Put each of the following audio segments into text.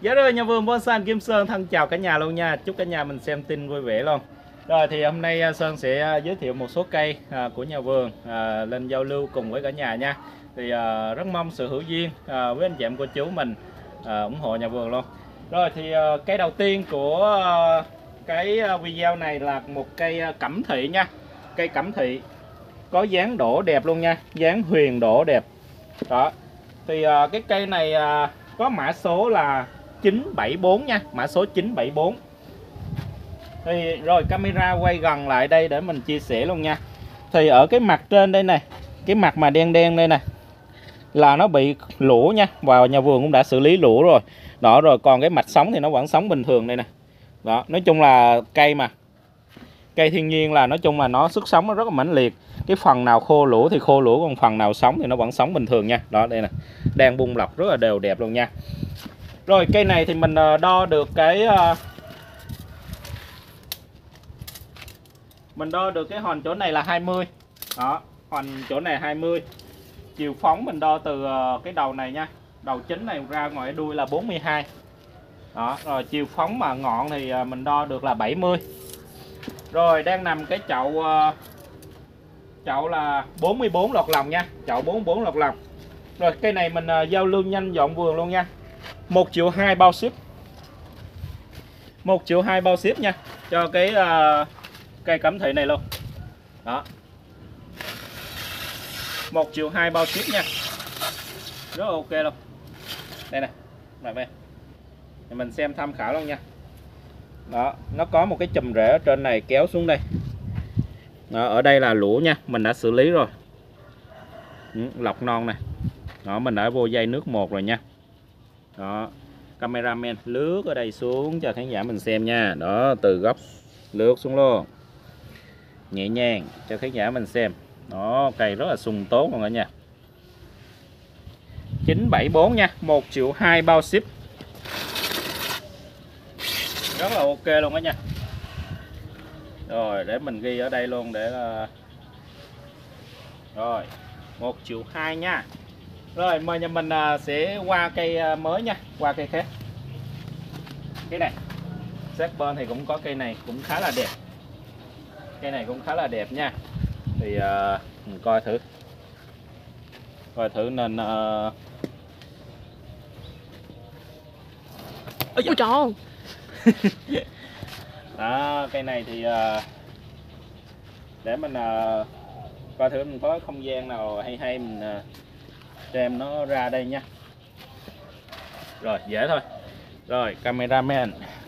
Dạ rồi, nhà vườn bonsai Kim Sơn thân chào cả nhà luôn nha. Chúc cả nhà mình xem tin vui vẻ luôn. Rồi thì hôm nay Sơn sẽ giới thiệu một số cây của nhà vườn lên giao lưu cùng với cả nhà nha. Thì rất mong sự hữu duyên với anh chị em cô chú mình ủng hộ nhà vườn luôn. Rồi thì cây đầu tiên của cái video này là một cây cẩm thị nha. Cây cẩm thị có dáng đổ đẹp luôn nha, dáng huyền đổ đẹp. Đó. Thì cái cây này có mã số là 974 nha, mã số 974. Thì rồi camera quay gần lại đây để mình chia sẻ luôn nha. Thì ở cái mặt trên đây này, cái mặt mà đen đen đây nè là nó bị lũ nha, và nhà vườn cũng đã xử lý lũ rồi. Đó, rồi còn cái mạch sống thì nó vẫn sống bình thường đây nè. Đó, nói chung là cây mà cây thiên nhiên là nói chung là nó sức sống nó rất là mãnh liệt. Cái phần nào khô lũ thì khô lũ, còn phần nào sống thì nó vẫn sống bình thường nha. Đó, đây nè, đang bung lọc rất là đều đẹp luôn nha. Rồi cây này thì mình đo được cái mình đo được cái hòn chỗ này là 20. Đó, hòn chỗ này 20. Chiều phóng mình đo từ cái đầu này nha, đầu chính này ra ngoài đuôi là 42. Đó, rồi chiều phóng mà ngọn thì mình đo được là 70. Rồi đang nằm cái chậu là 44 lọt lòng nha, chậu 44 lọt lòng. Rồi cây này mình giao lưu nhanh dọn vườn luôn nha. 1,2 triệu bao ship. 1,2 triệu bao ship nha, cho cái cây cẩm thị này luôn. Đó, 1,2 triệu bao ship nha, rất là ok luôn. Đây nè, mời về thì mình xem tham khảo luôn nha. Đó, nó có một cái chùm rễ ở trên này kéo xuống đây. Đó, ở đây là lũa nha, mình đã xử lý rồi. Lọc non này. Đó, mình đã vô dây nước một rồi nha. Đó, cameraman lướt ở đây xuống cho khán giả mình xem nha. Đó, từ góc lướt xuống luôn, nhẹ nhàng cho khán giả mình xem. Đó, cây rất là sung tốt luôn cả nha. 974 nha, 1,2 triệu bao ship, rất là ok luôn đó nha. Rồi để mình ghi ở đây luôn để rồi 1,2 triệu nha. Rồi mời nhà mình sẽ qua cây mới nha, qua cây khác. Cái này sát bên thì cũng có cây này cũng khá là đẹp, cây này cũng khá là đẹp nha. Thì mình coi thử nên ôi trời ơi. Đó, cây này thì để mình coi thử mình có không gian nào hay mình đem nó ra đây nha. Rồi dễ thôi. Rồi cameraman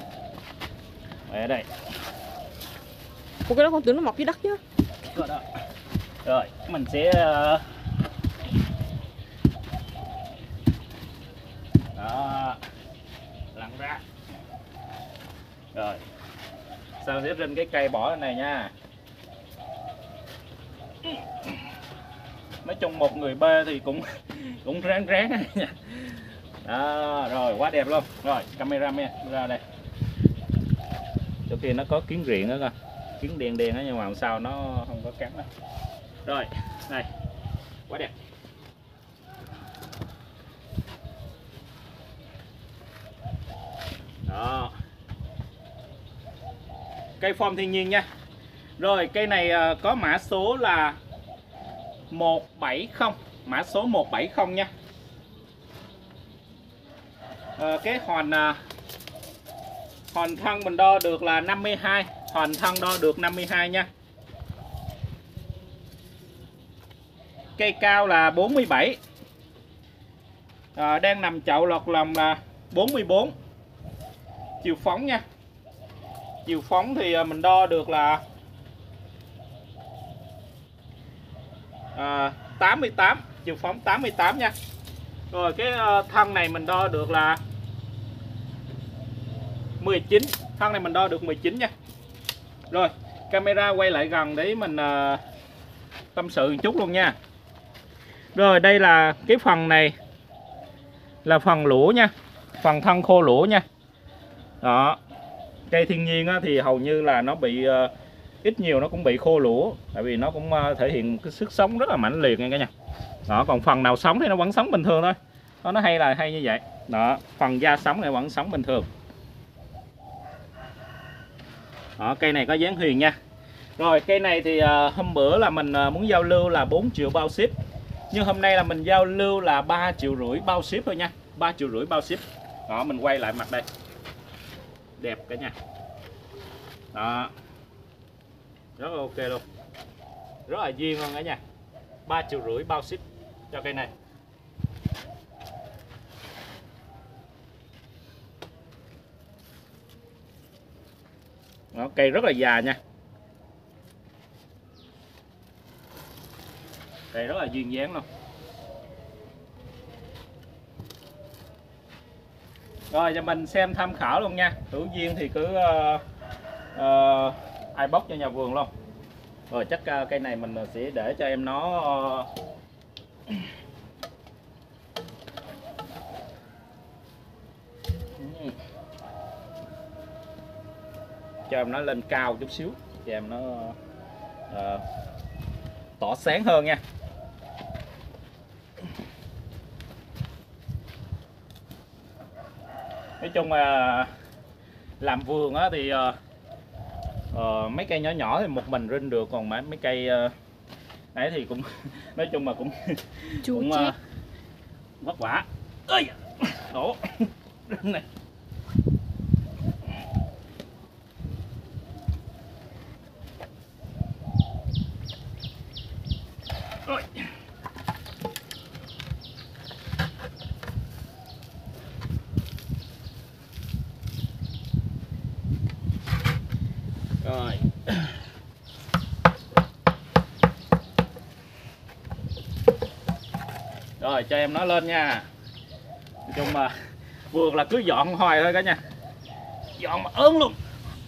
ở đây. Ủa cái đó con tưởng nó mọc dưới đất chứ. Đó. Rồi mình sẽ đó, lặn ra. Rồi sau sẽ rinh cái cây bỏ này nha. Nói chung một người bê thì cũng ráng nha. Đó, rồi quá đẹp luôn. Rồi cameraman ra đây. Chỗ kia nó có kiến riện đó coi, kiến đen đen đó, nhưng mà làm sao nó không có cắn đó. Rồi này, quá đẹp. Đó, cây form thiên nhiên nha. Rồi cây này có mã số là 170, mã số 170 nha. Cái hòn thân mình đo được là 52, hòn thân đo được 52 nha. Cây cao là 47. Đang nằm chậu lọt lòng là 44. Chiều phóng nha. Chiều phóng thì mình đo được là 88, chiều phóng 88 nha. Rồi cái thân này mình đo được là 19, thân này mình đo được 19 nha. Rồi camera quay lại gần để mình tâm sự một chút luôn nha. Rồi đây là cái phần này là phần lũa nha, phần thân khô lũa nha. Đó, cây thiên nhiên thì hầu như là nó bị ít nhiều nó cũng bị khô lũa, tại vì nó cũng thể hiện cái sức sống rất là mãnh liệt nha cả nhà. Đó, còn phần nào sống thì nó vẫn sống bình thường thôi. Đó, nó hay là hay như vậy. Đó, phần da sống này vẫn sống bình thường. Đó, cây này có dáng huyền nha. Rồi cây này thì hôm bữa là mình muốn giao lưu là 4 triệu bao ship. Nhưng hôm nay là mình giao lưu là 3,5 triệu bao ship thôi nha. 3,5 triệu bao ship. Đó, mình quay lại mặt đây. Đẹp cả nha. Đó. Rất là ok luôn. Rất là duyên luôn cả nha. 3,5 triệu bao ship cho cây này. Đó, cây rất là già nha. Cây rất là duyên dáng luôn. Rồi cho mình xem tham khảo luôn nha. Hữu duyên thì cứ ai bóc cho nhà vườn luôn. Rồi chắc cây này mình sẽ để cho em nó cho em nó lên cao chút xíu, cho em nó tỏ sáng hơn nha. Nói chung là làm vườn á thì mấy cây nhỏ nhỏ thì một mình rinh được, còn mấy cây ấy thì cũng nói chung mà cũng cũng vất vả. Ơi đổ này. Rồi. Rồi. Rồi cho em nó lên nha. Nói chung mà vườn là cứ dọn hoài thôi cả nhà. Dọn mà ớn luôn.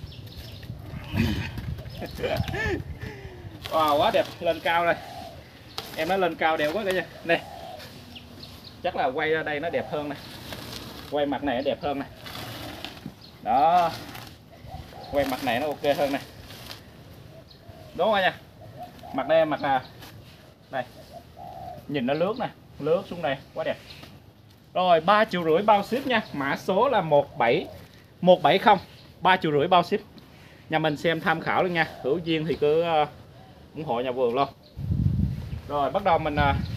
Wow, quá đẹp, lên cao rồi. Em nó lên cao đẹp quá cả nhà. Đây. Chắc là quay ra đây nó đẹp hơn nè. Quay mặt này nó đẹp hơn nè. Đó. Quay mặt này nó ok hơn nè. Đúng không nha. Mặt đây, mặt là đây. Nhìn nó lướt nè, lướt xuống đây, quá đẹp. Rồi 3,5 triệu bao ship nha. Mã số là 17170, 3,5 triệu bao ship. Nhà mình xem tham khảo luôn nha. Hữu duyên thì cứ ủng hộ nhà vườn luôn. Rồi bắt đầu mình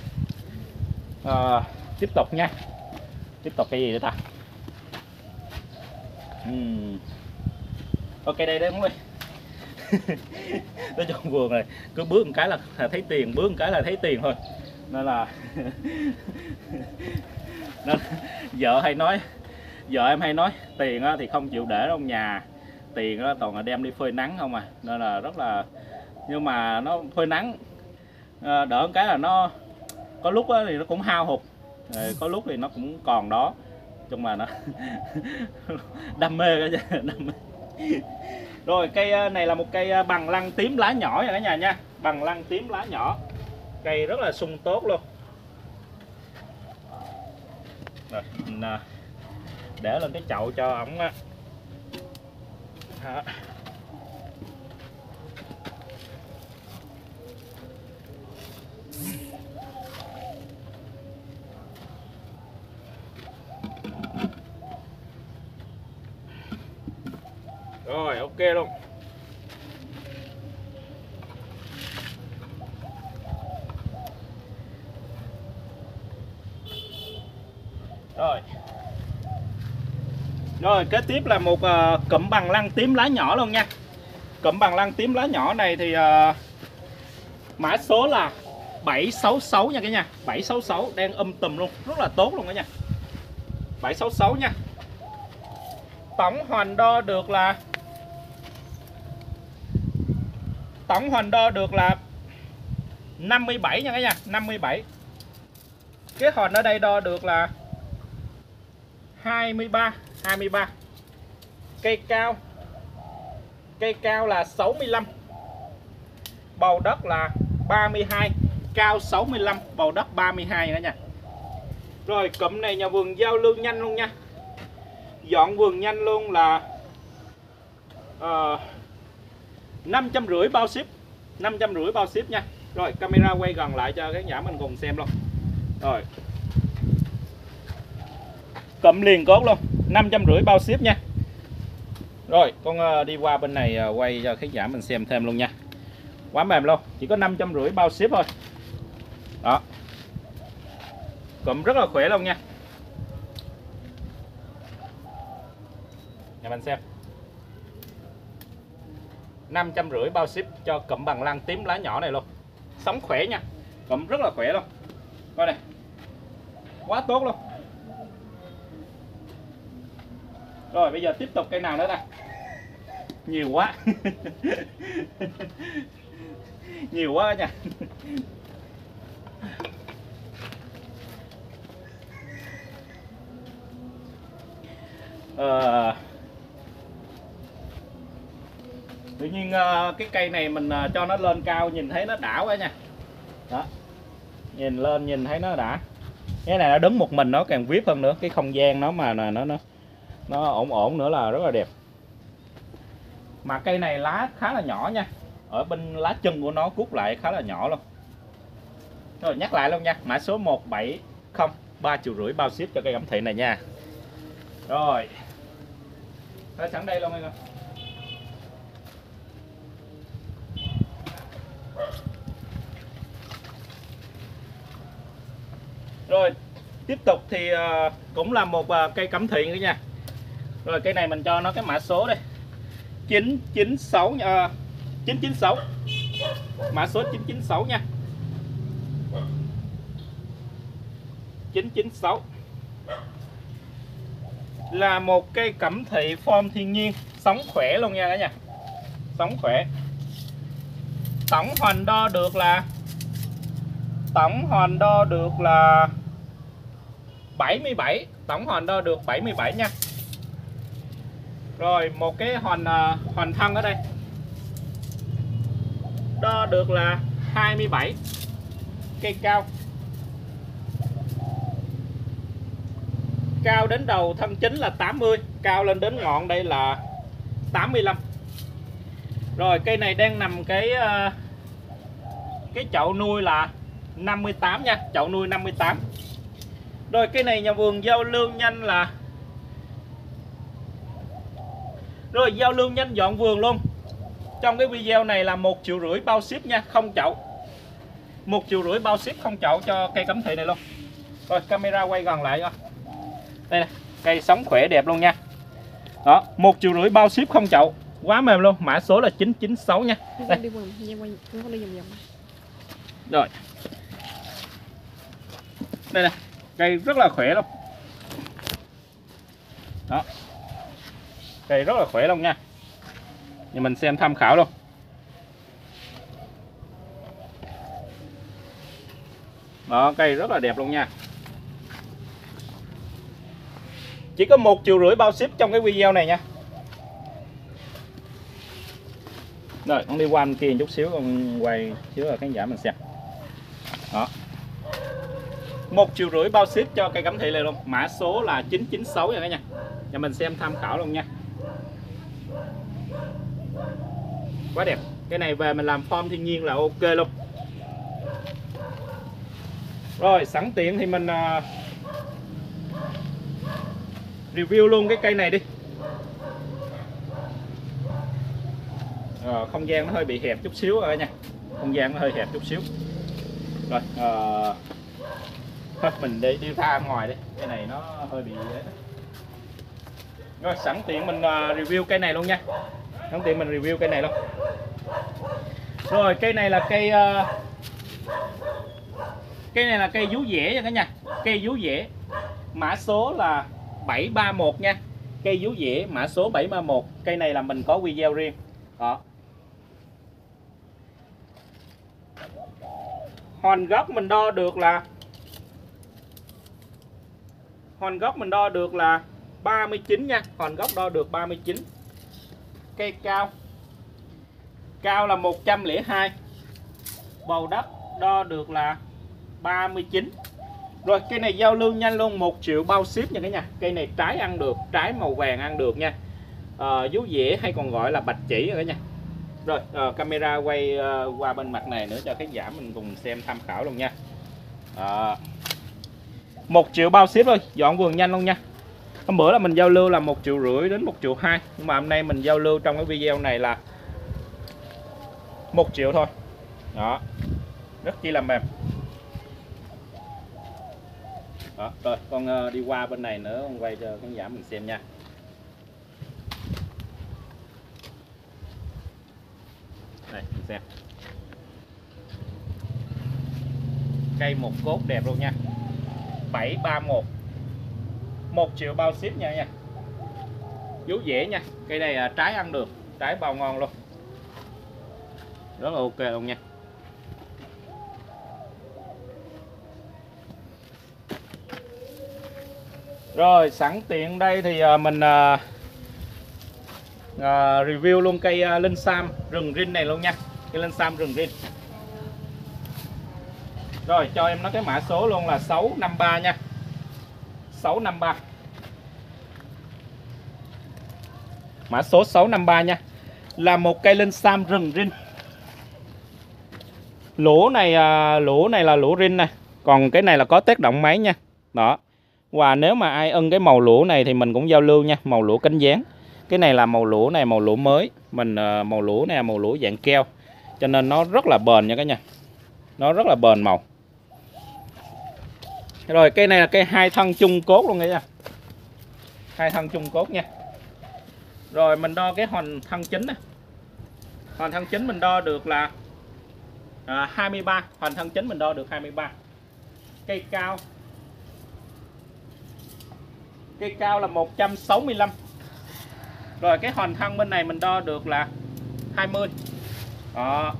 tiếp tục nha. Tiếp tục cái gì nữa ta? Ok đây đấy mọi người. Nói chung vườn này cứ bước một cái là thấy tiền, bước một cái là thấy tiền thôi. Nên là nên vợ em hay nói tiền thì không chịu để trong nhà, tiền toàn là đem đi phơi nắng không à, nên là rất là, nhưng mà nó phơi nắng đỡ cái là nó có lúc thì nó cũng hao hụt, có lúc thì nó cũng còn đó, chung mà nó đam mê cả, đam mê. Rồi cây này là một cây bằng lăng tím lá nhỏ nha cả nhà nha, bằng lăng tím lá nhỏ, cây rất là sung tốt luôn. Rồi mình để lên cái chậu cho ổng á. Rồi ok luôn. Rồi kế tiếp là một cụm bằng lăng tím lá nhỏ luôn nha. Cụm bằng lăng tím lá nhỏ này thì mã số là 766 nha cả nhà. 766 đang tùm luôn, rất là tốt luôn cả nhà. 766 nha. Tổng hoành đo được là 57 nha cả nhà, 57. Cái hoành ở đây đo được là 23. Cây cao là 65. Bầu đất là 32, cao 65, bầu đất 32 nữa nha. Rồi cụm này nhà vườn giao lưu nhanh luôn nha. Dọn vườn nhanh luôn là 550 bao ship. 550 bao ship nha. Rồi camera quay gần lại cho khán giả mình cùng xem luôn. Rồi cụm liền cốt luôn, 550 bao ship nha. Rồi con đi qua bên này quay cho khán giả mình xem thêm luôn nha. Quá mềm luôn, chỉ có 550 bao ship thôi. Đó, cụm rất là khỏe luôn nha. Nhà mình xem, 550 bao ship cho cụm bằng lăng tím lá nhỏ này luôn. Sống khỏe nha, cụm rất là khỏe luôn. Coi này, quá tốt luôn. Rồi bây giờ tiếp tục cây nào nữa ta? Nhiều quá. Nhiều quá nha. Tự nhiên cái cây này mình cho nó lên cao nhìn thấy nó đã quá nha. Đó, nhìn lên nhìn thấy nó đã. Cái này nó đứng một mình nó càng vip hơn nữa, cái không gian nó mà nó ổn nữa là rất là đẹp. Mà cây này lá khá là nhỏ nha, ở bên lá chân của nó cút lại khá là nhỏ luôn. Rồi nhắc lại luôn nha, mã số 170 3,5 triệu bao ship cho cây cẩm thị này nha. Rồi thôi sẵn đây luôn anh. Rồi tiếp tục thì cũng là một cây cẩm thị nữa nha. Rồi cây này mình cho nó cái mã số đây, 996 996, mã số 996 nha. 996 là một cây cẩm thị form thiên nhiên, sống khỏe luôn nha cả nhà, sống khỏe. Tổng hoành đo được là 77, tổng hoành đo được 77 nha. Rồi một cái hoành thân ở đây đo được là 27. Cây cao đến đầu thân chính là 80, cao lên đến ngọn đây là 85. Rồi cây này đang nằm cái chậu nuôi là 58 nha, chậu nuôi 58. Rồi cây này nhà vườn giao lưu nhanh là giao lưu nhanh dọn vườn luôn. Trong cái video này là 1,5 triệu bao ship nha, không chậu. 1,5 triệu bao ship không chậu cho cây cẩm thị này luôn. Rồi camera quay gần lại coi. Đây nè, cây sống khỏe đẹp luôn nha. Đó, 1,5 triệu bao ship không chậu, quá mềm luôn. Mã số là 996 nha. Đây. Rồi. Đây nè, cây rất là khỏe luôn. Đó, cây rất là khỏe luôn nha. Thì mình xem tham khảo luôn. Đó, cây rất là đẹp luôn nha. Chỉ có 1,5 triệu bao ship trong cái video này nha. Rồi con đi qua bên kia một chút xíu, con quay xíu là khán giả mình xem. Đó, 1,5 triệu bao ship cho cây cẩm thị này luôn. Mã số là 996 nha cả nhà. Và mình xem tham khảo luôn nha. Quá đẹp. Cái này về mình làm form thiên nhiên là ok luôn. Rồi sẵn tiện thì mình review luôn cái cây này đi. Không gian nó hơi bị hẹp chút xíu rồi nha. Không gian nó hơi hẹp chút xíu. Rồi thôi mình đi ra ngoài đi. Cái này nó hơi bị đấy. Rồi sẵn tiện mình review cây này luôn nha. Sẵn tiện mình review cây này luôn. Rồi cây này là cây vú dẻ nha cả nhà. Cây vú dẻ mã số là 731 nha. Cây vú dẻ mã số 731. Cây này là mình có video riêng. Đó. Hoành gốc mình đo được là 39 nha. Hoành gốc đo được 39. Cây cao là 102. Bầu đất đo được là 39. Rồi cây này giao lưu nhanh luôn, 1 triệu bao ship nha cả nhà. Cây này trái ăn được, trái màu vàng ăn được nha. Vú dẻ hay còn gọi là bạch chỉ rồi cả nhà. Rồi camera quay qua bên mặt này nữa cho khán giả mình cùng xem tham khảo luôn nha. 1 triệu bao ship thôi, dọn vườn nhanh luôn nha. Hôm bữa là mình giao lưu là 1,5 triệu đến 1,2 triệu, nhưng mà hôm nay mình giao lưu trong cái video này là 1 triệu thôi. Đó, rất chi là mềm. Đó, rồi con đi qua bên này nữa, con quay cho khán giả mình xem nha. Đây, mình xem. Cây một cốt đẹp luôn nha. 731. 1 triệu bao ship nha. Vú dễ nha. Cây này trái ăn được, trái bao ngon luôn. Rất là ok luôn nha. Rồi sẵn tiện đây thì mình review luôn cây linh sam rừng rin này luôn nha. Cây linh sam rừng rin. Rồi cho em nó cái mã số luôn là 653 nha. 653. Mã số 653 nha. Là một cây linh sam rừng rin. Lỗ này là lỗ rin này. Còn cái này là có tác động máy nha. Đó. Và nếu mà ai ưng cái màu lỗ này thì mình cũng giao lưu nha, màu lỗ cánh dáng. Cái này là màu lỗ này, màu lỗ mới. Mình màu lỗ này là màu lỗ dạng keo. Cho nên nó rất là bền nha cả nhà. Nó rất là bền màu. Rồi cây này là cây 2 thân chung cốt luôn nha. 2 thân chung cốt nha. Rồi mình đo cái hoành thân chính này. Hoành thân chính mình đo được là 23. Hoành thân chính mình đo được 23. Cây cao. Cây cao là 165. Rồi cái hoành thân bên này mình đo được là 20. Đó.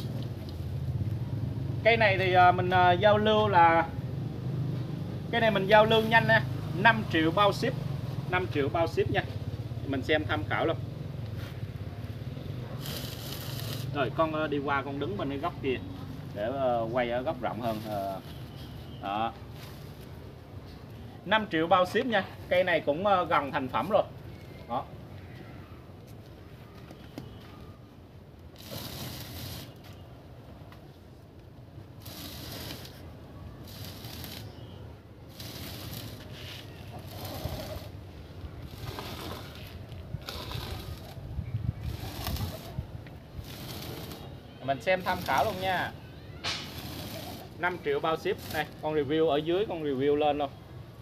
Cây này thì mình giao lưu là cái này mình giao lưu nhanh nha. 5 triệu bao ship. 5 triệu bao ship nha. Mình xem tham khảo luôn. Rồi con đi qua con đứng bên cái góc kia để quay ở góc rộng hơn. Đó. 5 triệu bao ship nha. Cây này cũng gần thành phẩm rồi. Đó. Mình xem tham khảo luôn nha. 5 triệu bao ship. Này, con review ở dưới, con review lên luôn.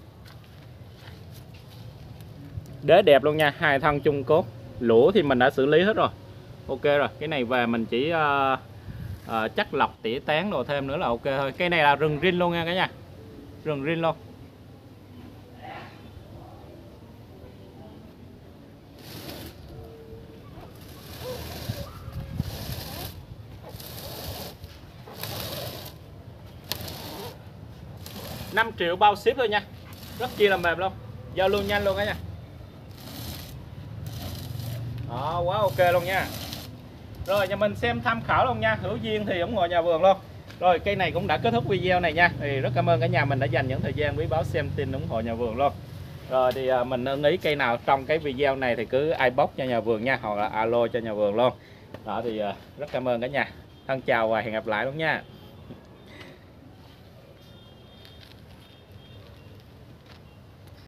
Đế đẹp luôn nha, 2 thân chung cốt. Lũa thì mình đã xử lý hết rồi. Ok rồi, cái này về mình chỉ chắc lọc tỉa tán đồ thêm nữa là ok thôi. Cây này là rừng rin luôn nha cả nhà. Rừng rin luôn. $5 triệu bao ship thôi nha. Rất chi là mềm luôn. Giao lưu nhanh luôn cả nha. Đó, quá ok luôn nha. Rồi nhà mình xem tham khảo luôn nha. Hữu duyên thì ủng hộ nhà vườn luôn. Rồi cây này cũng đã kết thúc video này nha. Thì rất cảm ơn cả nhà mình đã dành những thời gian quý báu xem tin ủng hộ nhà vườn luôn. Rồi thì mình ưng ý cây nào trong cái video này thì cứ inbox cho nhà vườn nha, hoặc là alo cho nhà vườn luôn. Đó thì rất cảm ơn cả nhà. Thân chào và hẹn gặp lại luôn nha.